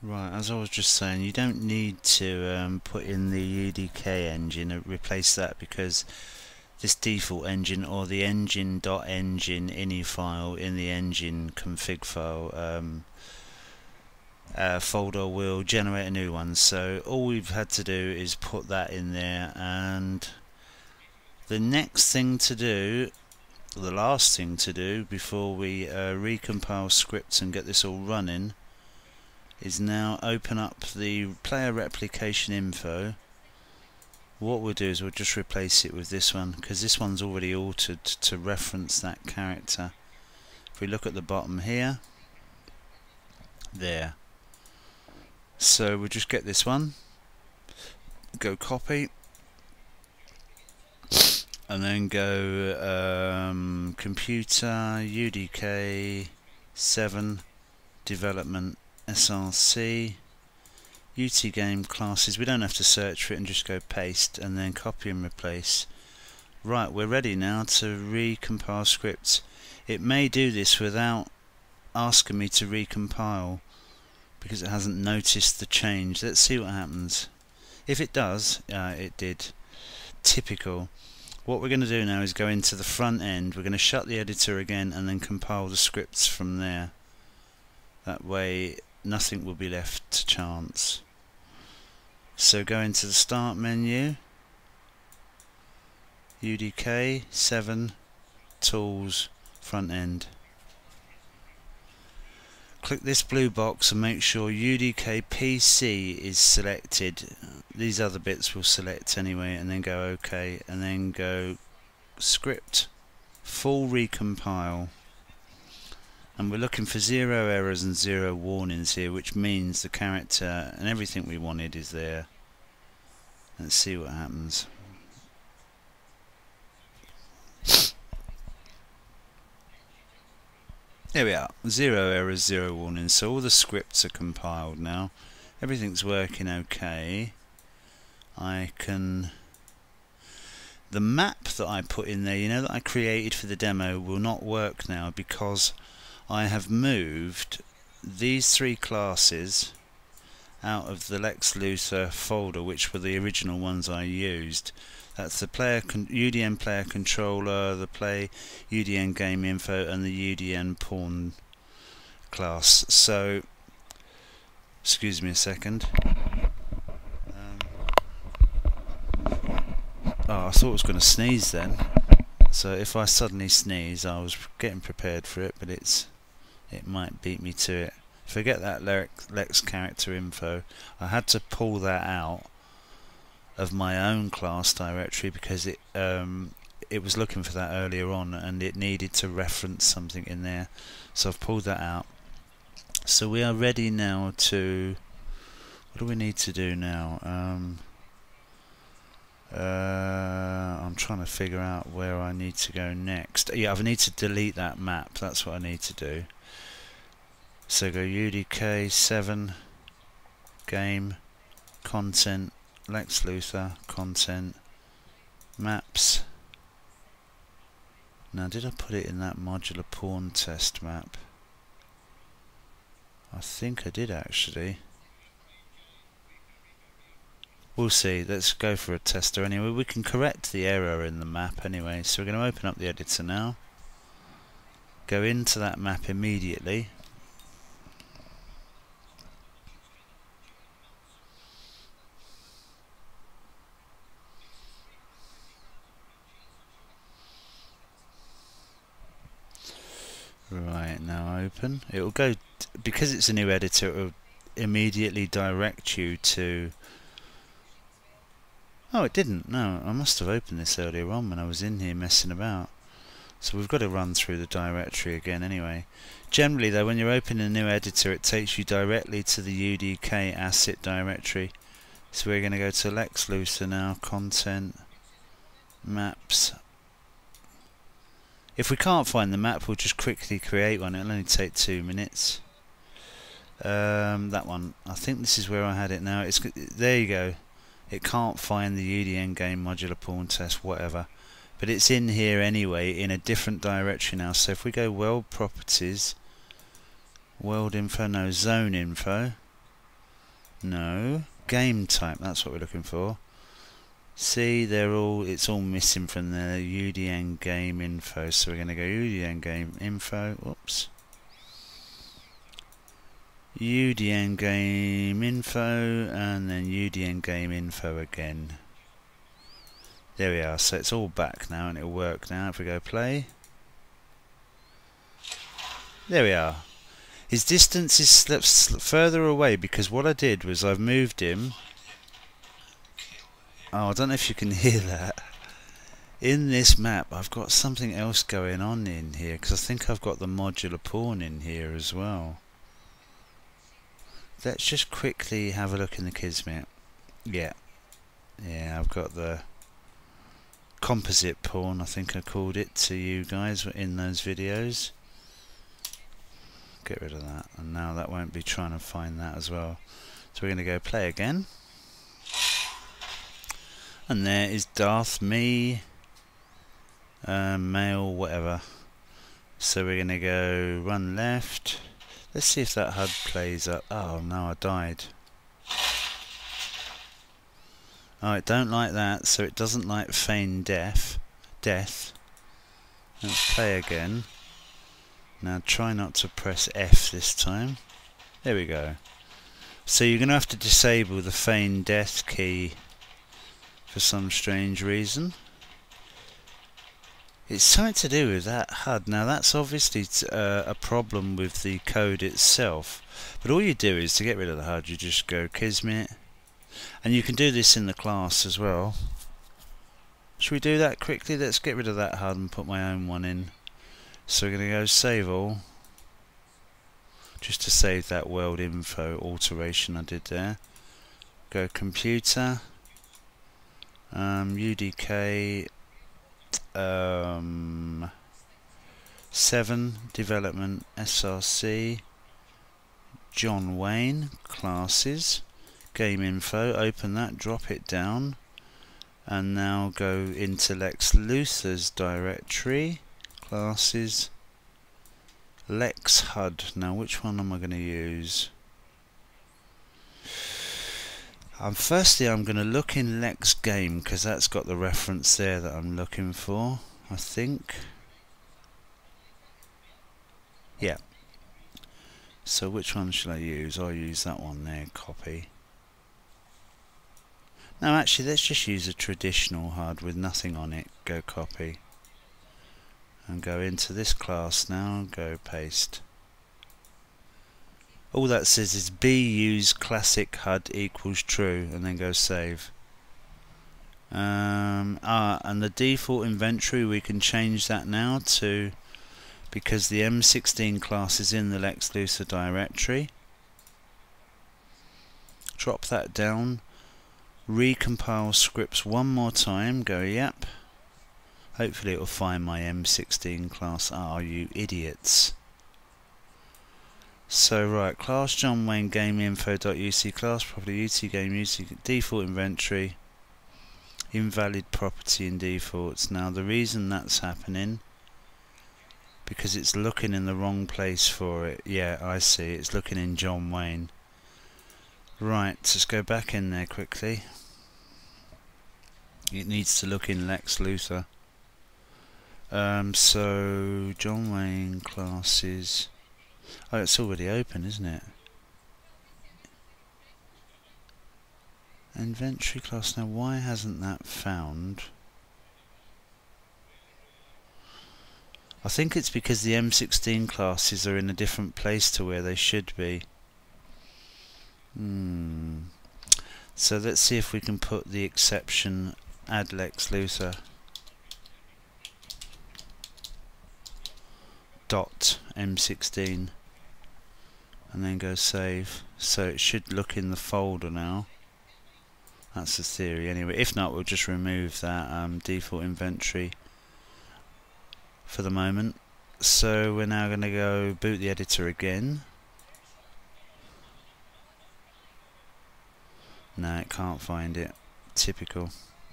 Right, as I was just saying, you don't need to put in the UDK engine and replace that, because this default engine, or the engine.engine ini file in the engine config file folder, will generate a new one. So all we've had to do is put that in there, and the next thing to do, the last thing to do before we recompile scripts and get this all running, is now open up the player replication info. What we'll do is we'll just replace it with this one, because this one's already altered to reference that character. If we look at the bottom here, there. So we'll just get this one, go copy, and then go computer UDK 7 development SRC UT game classes. We don't have to search for it, and just go paste and then copy and replace. Right, we're ready now to recompile scripts. It may do this without asking me to recompile, because it hasn't noticed the change. Let's see what happens. If it does, it did. Typical. What we're going to do now is go into the front end. We're going to shut the editor again and then compile the scripts from there. That way nothing will be left to chance. So go into the start menu, UDK 7 tools, front end. Click this blue box and make sure UDK PC is selected. These other bits will select anyway, and then go OK, and then go script full recompile. And we're looking for 0 errors and 0 warnings here, which means the character and everything we wanted is there. Let's see what happens. There we are, 0 errors, 0 warnings. So all the scripts are compiled now. Everything's working okay. The map that I put in there, you know, that I created for the demo, will not work now, because I have moved these 3 classes out of the Lex Luthor folder, which were the original ones I used. That's the UDN player controller, the play UDN game info, and the UDN pawn class. So, excuse me a second. Oh, I thought I was going to sneeze then. So if I suddenly sneeze, I was getting prepared for it, but it might beat me to it. Forget that Lex character info. I had to pull that out of my own class directory, because it was looking for that earlier on, and it needed to reference something in there. So I've pulled that out. So we are ready now to... What do we need to do now? I'm trying to figure out where I need to go next. Yeah, I need to delete that map. That's what I need to do. So go UDK 7 game content, Lex Luthor content, maps. Now, did I put it in that modular pawn test map? I think I did actually. We'll see. Let's go for a tester anyway. We can correct the error in the map anyway. So we're going to open up the editor now. Go into that map immediately. Right, now open. It will go, because it's a new editor, it will immediately direct you to... Oh, it didn't. No, I must have opened this earlier on when I was in here messing about. So we've got to run through the directory again anyway. Generally though, when you're opening a new editor, it takes you directly to the UDK asset directory. So we're going to go to Lex Luthor now, content, maps. If we can't find the map, we'll just quickly create one. It'll only take 2 minutes. That one. I think this is where I had it now. There you go. It can't find the UDN game modular pawn test, whatever. But it's in here anyway, in a different directory now. So if we go world properties, world info, no, zone info. No, game type, that's what we're looking for. See, it's all missing from the UDN game info, so we're going to go UDN game info, whoops. UDN game info, and then UDN game info again. There we are, so it's all back now and it'll work now if we go play. There we are. His distance is further away because what I did was I've moved him. Oh, I don't know if you can hear that. In this map I've got something else going on in here because I think I've got the modular pawn in here as well. Let's just quickly have a look in the Kismet. Yeah, I've got the composite pawn, I think I called it to you guys in those videos. Get rid of that, and now that won't be trying to find that as well. So we're going to go play again. And there is Darth Me, male, whatever. So we're going to go run left. Let's see if that HUD plays up. Oh no, I died. Oh, it don't like that, so it doesn't like feign death. Let's play again. Now try not to press F this time. There we go. So you're going to have to disable the feign death key for some strange reason. It's something to do with that HUD. Now that's obviously a problem with the code itself. But all you do is to get rid of the HUD, you just go Kismet. And you can do this in the class as well. Should we do that quickly? Let's get rid of that HUD and put my own one in. So we're going to go save all. Just to save that world info alteration I did there. Go computer. UDK 7 development SRC. John Wayne classes. Game info, open that, drop it down, and now go into Lex Luthor's directory, classes, Lex HUD. Now which one am I going to use? Firstly I'm going to look in Lex Game because that's got the reference there that I'm looking for, I think. Yeah. So which one should I use? I'll use that one there, copy. Now actually let's just use a traditional HUD with nothing on it. Go copy. And go into this class now and go paste. All that says is B use classic HUD equals true and then go save. And the default inventory we can change that now to, because the M16 class is in the Lex Luthor directory. Drop that down. Recompile scripts one more time, go yep. Hopefully it will find my M16 class. Ah, you idiots. So right, class John Wayne game info.uc class property UT game UT default inventory, invalid property in defaults. Now the reason that's happening, because it's looking in the wrong place for it. Yeah, I see, it's looking in John Wayne. Right, let's go back in there quickly. It needs to look in Lex Luthor. So John Wayne classes. Oh, it's already open, isn't it? Inventory class. Now, why hasn't that found? I think it's because the M16 classes are in a different place to where they should be. So let's see if we can put the exception add Lex Luthor dot M16 and then go save. So it should look in the folder now. That's the theory anyway. If not, we'll just remove that default inventory for the moment. So we're now going to go boot the editor again. No, it can't find it. Typical.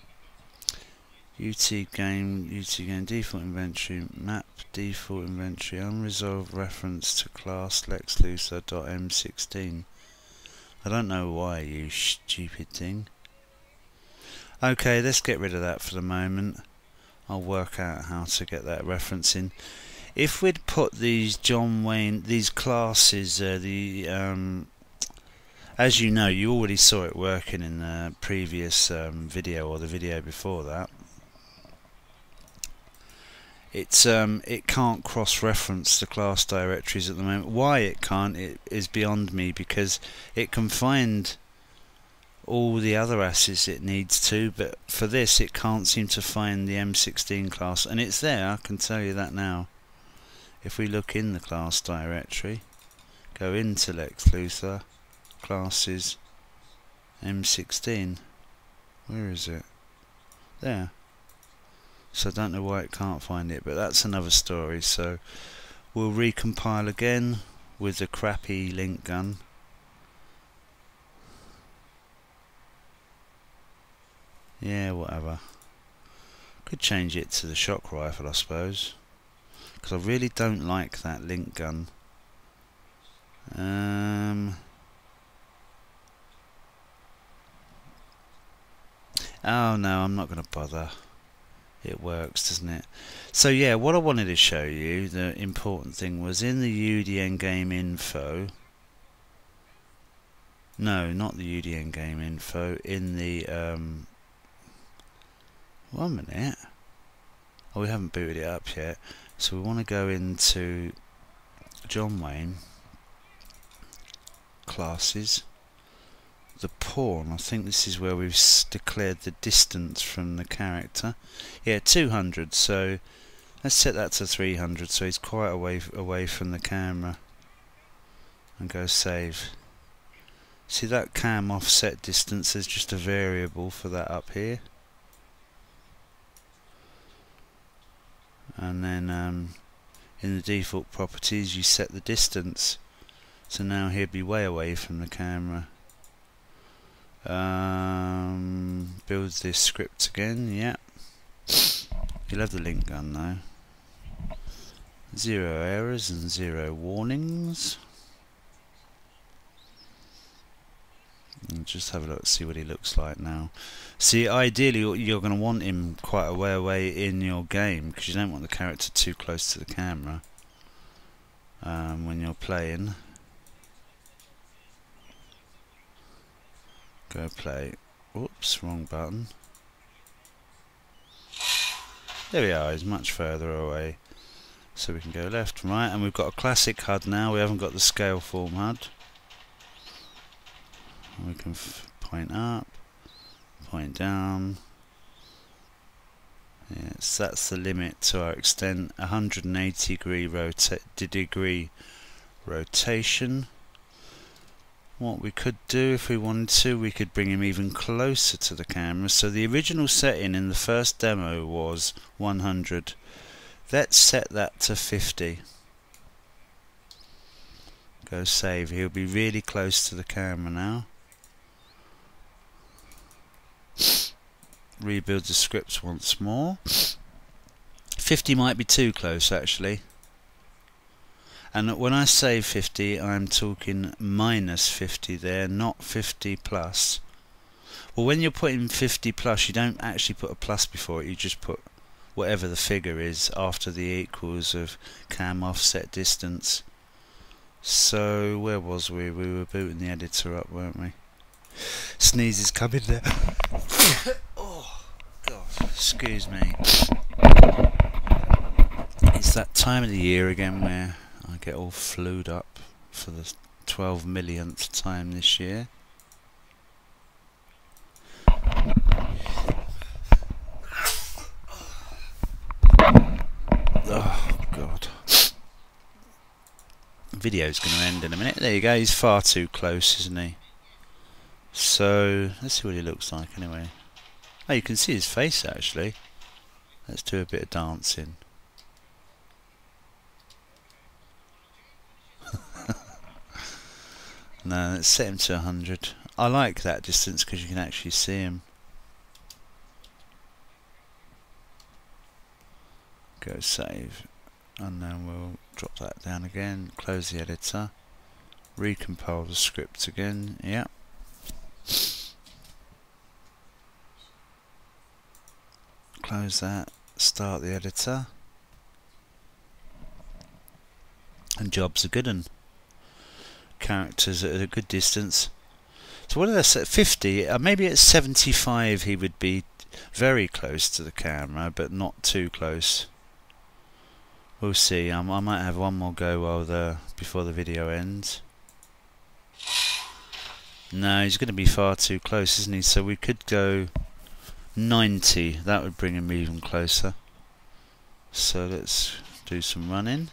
UT game default inventory, map default inventory, unresolved reference to class Lex Luthor.m16. I don't know why, you stupid thing. Okay, let's get rid of that for the moment. I'll work out how to get that reference in. If we'd put these John Wayne, these classes, as you know, you already saw it working in the previous video or the video before that. It can't cross-reference the class directories at the moment. Why it can't is beyond me, because it can find all the other assets it needs to, but for this it can't seem to find the M16 class, and it's there, I can tell you that now. If we look in the class directory, go into Lex Luthor, classes, M16, where is it? There. So I don't know why it can't find it, but that's another story. So we'll recompile again with the crappy link gun. Yeah, whatever. Could change it to the shock rifle, I suppose, because I really don't like that link gun. Oh no, I'm not going to bother. It works, doesn't it? So yeah, what I wanted to show you, the important thing, was in the UDN game info. No, not the UDN game info. In the 1 minute. Oh, we haven't booted it up yet. So we want to go into John Wayne classes. The pawn, I think this is where we've declared the distance from the character. Yeah, 200, so let's set that to 300 so he's quite away from the camera. And go save. See that cam offset distance, there's just a variable for that up here. And then in the default properties you set the distance. So now he'll be way away from the camera. Build this script again, yeah. You'll have the link gun though. 0 errors and 0 warnings. And just have a look, see what he looks like now. See, ideally you're going to want him quite a way away in your game, because you don't want the character too close to the camera when you're playing. Go play. Whoops, wrong button. There we are, he's much further away. So we can go left and right, and we've got a classic HUD now, we haven't got the scale form HUD. We can point up, point down. Yes, that's the limit to our extent, 180 degree rotation. What we could do if we wanted to, we could bring him even closer to the camera. So the original setting in the first demo was 100. Let's set that to 50. Go save. He'll be really close to the camera now. Rebuild the script once more. 50 might be too close actually. And when I say 50, I'm talking minus 50 there, not 50 plus. Well, when you're putting 50 plus, you don't actually put a plus before it, you just put whatever the figure is after the equals of cam offset distance. So, where was we? We were booting the editor up, weren't we? Sneeze is coming there. Oh, God, excuse me. It's that time of the year again where I get all flued up for the 12 millionth time this year. Oh God. The video's going to end in a minute. There you go, he's far too close, isn't he? So, let's see what he looks like anyway. Oh, you can see his face actually. Let's do a bit of dancing. No, let's set him to 100. I like that distance because you can actually see him. Go save. And then we'll drop that down again, close the editor. Recompile the script again. Yeah. Close that. Start the editor. And job's a good one. Characters at a good distance. So what did I say? 50? Maybe at 75 he would be very close to the camera, but not too close. We'll see. I might have one more go before the video ends. No, he's going to be far too close, isn't he? So we could go 90. That would bring him even closer. So let's do some running.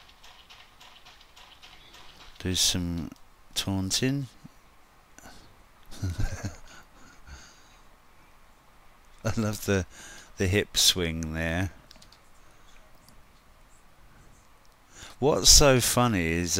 Do some taunting. I love the hip swing there. What's so funny is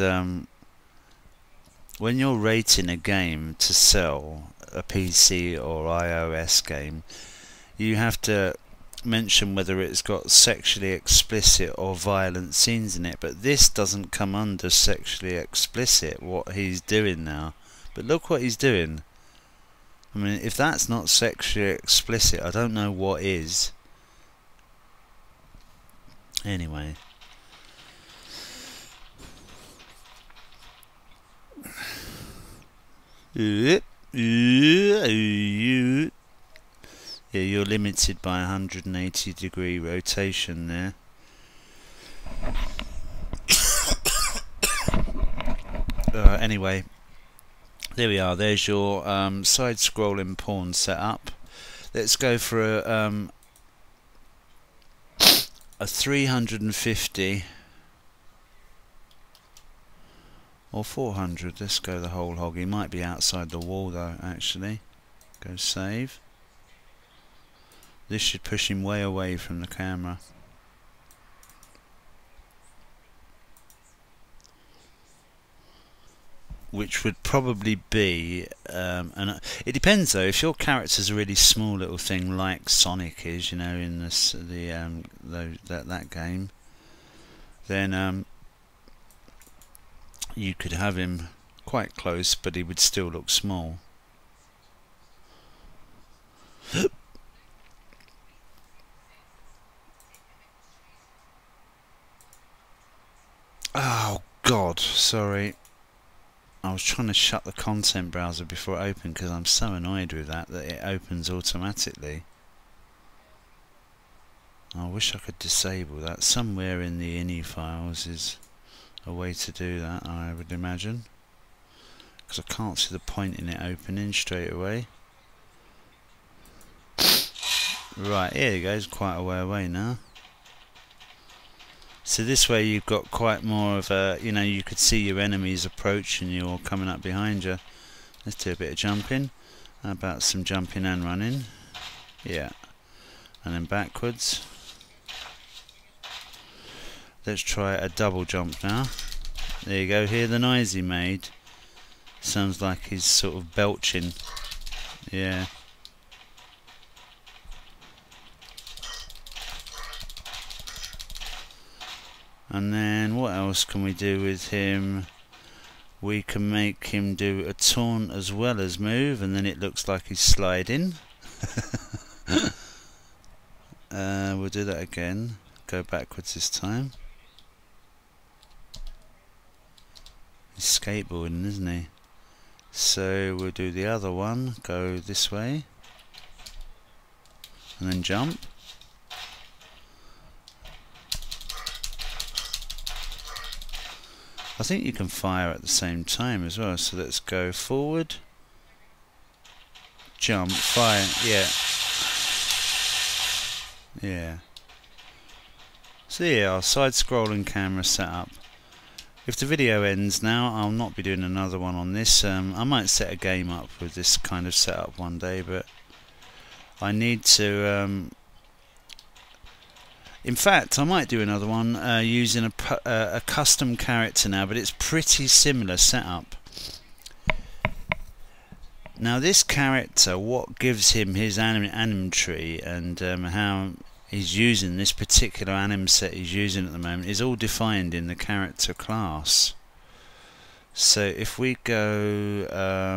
when you're rating a game to sell, a PC or iOS game, you have to mention whether it's got sexually explicit or violent scenes in it, but this doesn't come under sexually explicit, what he's doing now. But look what he's doing. I mean, if that's not sexually explicit, I don't know what is. Anyway. Yeah, you're limited by 180-degree rotation there. Anyway, there we are. There's your side-scrolling pawn setup. Let's go for a 350 or 400. Let's go the whole hog. He might be outside the wall though. Actually, go save. This should push him way away from the camera. Which would probably be, it depends though. If your character's a really small little thing like Sonic is, you know, in that game, then you could have him quite close, but he would still look small. Oh God, sorry. I was trying to shut the content browser before it opened because I'm so annoyed with that it opens automatically. I wish I could disable that. Somewhere in the ini files is a way to do that, I would imagine. Because I can't see the point in it opening straight away. Right, here it goes, quite a way away now. So this way you've got quite more of a, you know, you could see your enemies approaching you or coming up behind you. Let's do a bit of jumping. How about some jumping and running? Yeah. And then backwards. Let's try a double jump now. There you go, hear the noise he made. Sounds like he's sort of belching. Yeah. And then what else can we do with him? We can make him do a taunt as well as move, and then it looks like he's sliding. We'll do that again. Go backwards this time. He's skateboarding, isn't he? So we'll do the other one. Go this way. And then jump. I think you can fire at the same time as well, so let's go forward, jump, fire, yeah. So yeah, our side-scrolling camera setup. If the video ends now, I'll not be doing another one on this. I might set a game up with this kind of setup one day, but I need to... in fact, I might do another one using a custom character now, but it's pretty similar setup. Now this character, what gives him his animtree and how he's using this particular anim set he's using at the moment is all defined in the character class. So if we go